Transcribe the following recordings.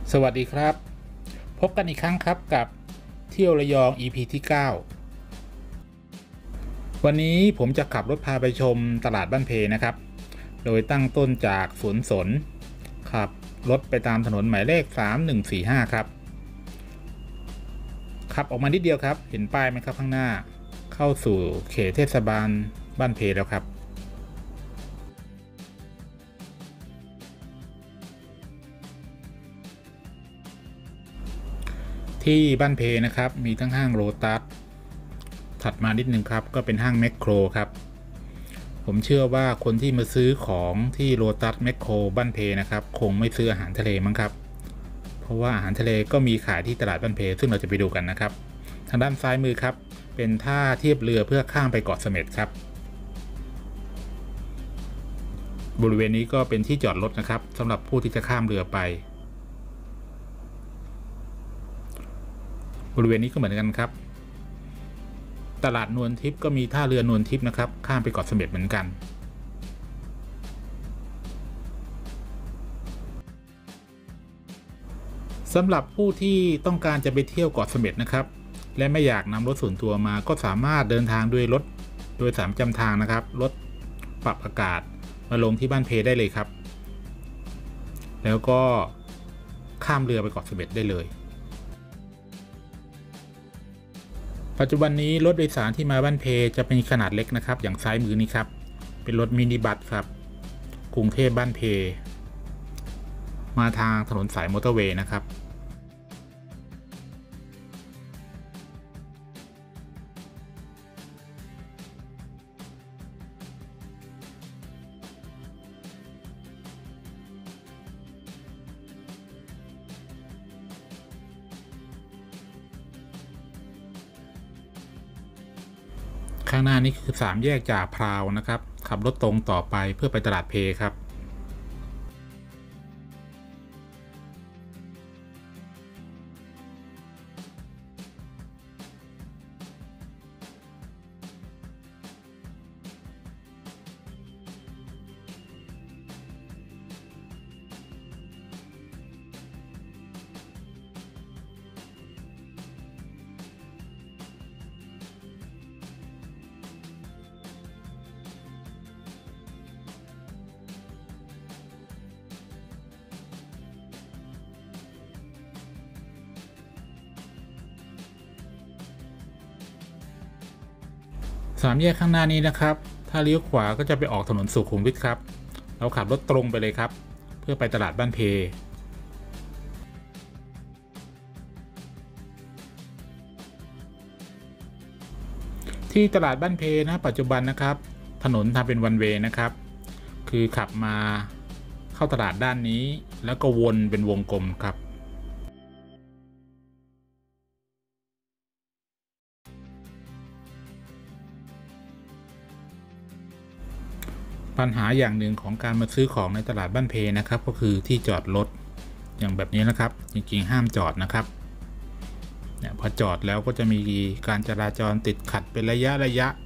สวัสดีครับพบกันอีกครั้งครับกับเที่ยวระยอง EP ที่ 9วันนี้ผมจะขับรถพาไปชมตลาดบ้านเพนะครับโดยตั้งต้นจากสวนสนขับรถไปตามถนนหมายเลข3145ครับขับออกมานิดเดียวครับเห็นป้ายไหมครับข้างหน้าเข้าสู่เขตเทศบาลบ้านเพแล้วครับที่บ้านเพนะครับมีทั้งห้างโลตัสถัดมานิดนึงครับก็เป็นห้างแมคโครครับผมเชื่อว่าคนที่มาซื้อของที่โลตัสแมคโครบ้านเพนะครับคงไม่ซื้ออาหารทะเลมั้งครับเพราะว่าอาหารทะเลก็มีขายที่ตลาดบ้านเพซึ่งเราจะไปดูกันนะครับทางด้านซ้ายมือครับเป็นท่าเทียบเรือเพื่อข้ามไปเกาะเสม็ดครับบริเวณนี้ก็เป็นที่จอดรถนะครับสำหรับผู้ที่จะข้ามเรือไปบริเวณนี้ก็เหมือนกันครับตลาดนวลทิพย์ก็มีท่าเรือนวลทิพย์นะครับข้ามไปเกาะเสม็ดเหมือนกันสำหรับผู้ที่ต้องการจะไปเที่ยวเกาะเสม็ดนะครับและไม่อยากนำรถส่วนตัวมาก็สามารถเดินทางด้วยรถโดยสารประจำทางนะครับรถปรับอากาศมาลงที่บ้านเพได้เลยครับแล้วก็ข้ามเรือไปเกาะเสม็ดได้เลยปัจจุบันนี้รถโดยสารที่มาบ้านเพจะเป็นขนาดเล็กนะครับอย่างซ้ายมือนี้ครับเป็นรถมินิบัสครับกรุงเทพบ้านเพมาทางถนนสายมอเตอร์เวย์นะครับข้างหน้านี้คือ3แยกจากพราวนะครับขับรถตรงต่อไปเพื่อไปตลาดเพครับ3แยกข้างหน้านี้นะครับถ้าเลี้ยวขวาก็จะไปออกถนนสุขุมวิทครับเราขับรถตรงไปเลยครับเพื่อไปตลาดบ้านเพที่ตลาดบ้านเพนะปัจจุบันนะครับถนนทำเป็นวันเวย์นะครับคือขับมาเข้าตลาดด้านนี้แล้วก็วนเป็นวงกลมครับปัญหาอย่างหนึ่งของการมาซื้อของในตลาดบ้านเพนะครับก็คือที่จอดรถอย่างแบบนี้นะครับจริงๆห้ามจอดนะครับเนี่ยพอจอดแล้วก็จะมีการจราจรติดขัดเป็นระยะ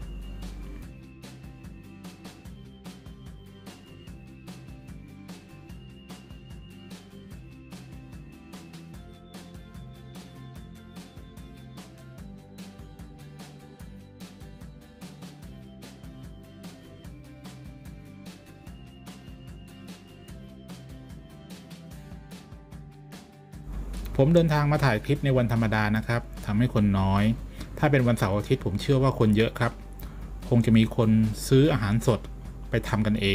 ผมเดินทางมาถ่ายคลิปในวันธรรมดานะครับทำให้คนน้อยถ้าเป็นวันเสาร์อาทิตย์ผมเชื่อว่าคนเยอะครับคงจะมีคนซื้ออาหารสดไปทำกันเอง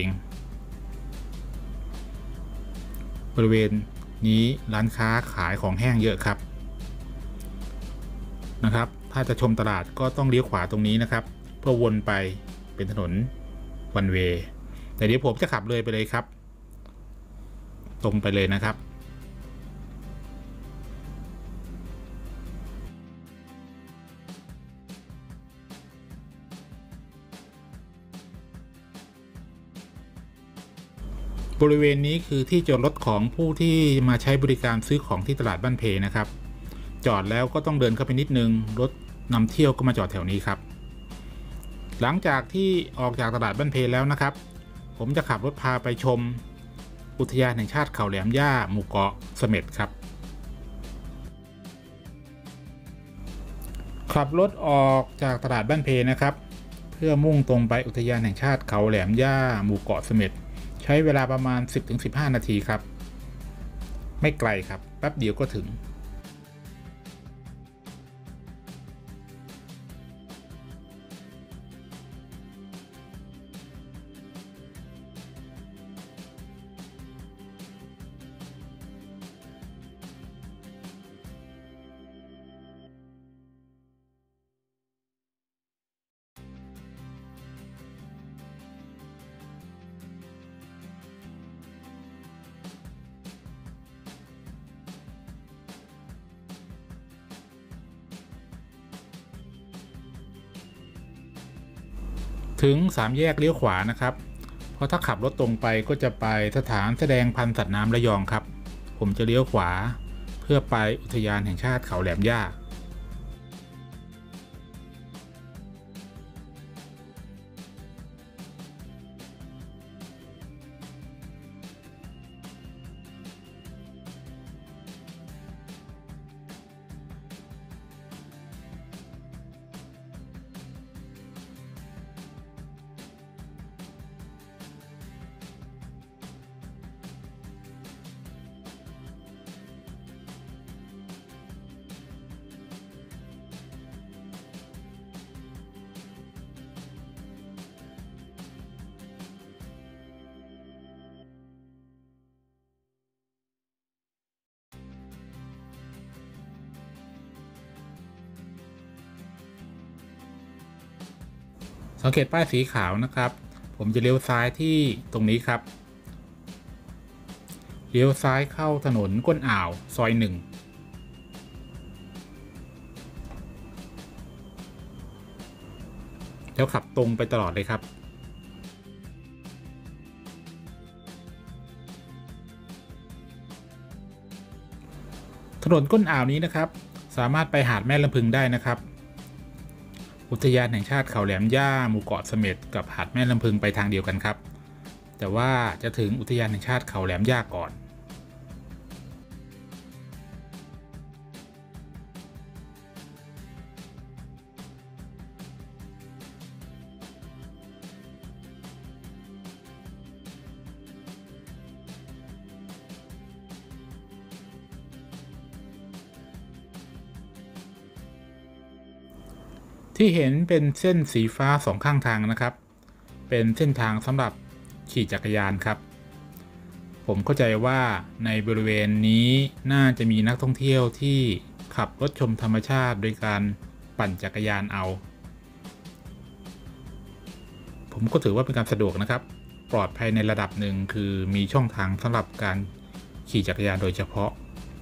บริเวณนี้ร้านค้าขายของแห้งเยอะครับถ้าจะชมตลาดก็ต้องเลี้ยวขวาตรงนี้นะครับเพื่อวนไปเป็นถนนวันเวย์แต่เดี๋ยวผมจะขับเลยไปเลยครับตรงไปเลยนะครับบริเวณนี้คือที่จอดรถของผู้ที่มาใช้บริการซื้อของที่ตลาดบ้านเพนะครับจอดแล้วก็ต้องเดินเข้าไปนิดนึงรถนำเที่ยวก็มาจอดแถวนี้ครับหลังจากที่ออกจากตลาดบ้านเพแล้วนะครับผมจะขับรถพาไปชมอุทยานแห่งชาติเขาแหลมย่าหมู่เกาะเสม็ดครับขับรถออกจากตลาดบ้านเพนะครับเพื่อมุ่งตรงไปอุทยานแห่งชาติเขาแหลมย่าหมู่เกาะเสม็ดใช้เวลาประมาณ 10-15 นาทีครับไม่ไกลครับแป๊บเดียวก็ถึงถึง3 แยกเลี้ยวขวานะครับเพราะถ้าขับรถตรงไปก็จะไปสถานแสดงพันธุ์สัตว์น้ำระยองครับผมจะเลี้ยวขวาเพื่อไปอุทยานแห่งชาติเขาแหลมย่าสังเกตป้ายสีขาวนะครับผมจะเลี้ยวซ้ายที่ตรงนี้ครับเลี้ยวซ้ายเข้าถนนก้นอ่าวซอย 1แล้วขับตรงไปตลอดเลยครับถนนก้นอ่าวนี้นะครับสามารถไปหาดแม่ลำพึงได้นะครับอุทยานแห่งชาติเขาแหลมย่าหมู่เกาะเสม็ดกับหาดแม่ลำพึงไปทางเดียวกันครับแต่ว่าจะถึงอุทยานแห่งชาติเขาแหลมย่าก่อนที่เห็นเป็นเส้นสีฟ้า2 ข้างทางนะครับเป็นเส้นทางสำหรับขี่จักรยานครับผมเข้าใจว่าในบริเวณนี้น่าจะมีนักท่องเที่ยวที่ขับรถชมธรรมชาติโดยการปั่นจักรยานเอาผมก็ถือว่าเป็นการสะดวกนะครับปลอดภัยในระดับหนึ่งคือมีช่องทางสำหรับการขี่จักรยานโดยเฉพาะ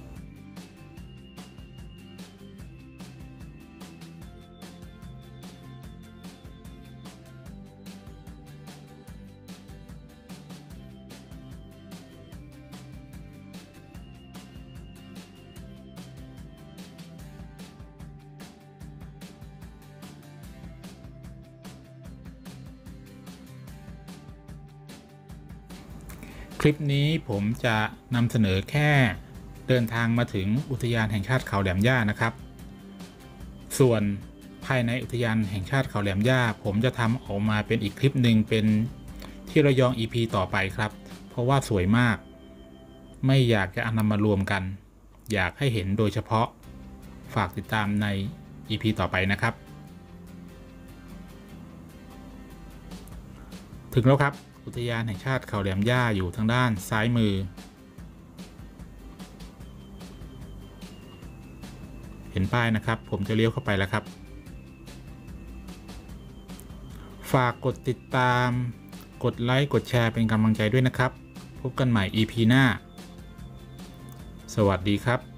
คลิปนี้ผมจะนำเสนอแค่เดินทางมาถึงอุทยานแห่งชาติเขาแหลมย่านะครับส่วนภายในอุทยานแห่งชาติเขาแหลมย่าผมจะทำออกมาเป็นอีกคลิปหนึ่งเป็นที่ระยอง EP ต่อไปครับเพราะว่าสวยมากไม่อยากจะนำมารวมกันอยากให้เห็นโดยเฉพาะฝากติดตามใน EP ต่อไปนะครับถึงแล้วครับอุทยานแห่งชาติเขาแหลมย่าอยู่ทางด้านซ้ายมือเห็นป้ายนะครับผมจะเลี้ยวเข้าไปแล้วครับฝากกดติดตามกดไลค์กดแชร์เป็นกำลังใจด้วยนะครับพบกันใหม่ EP หน้าสวัสดีครับ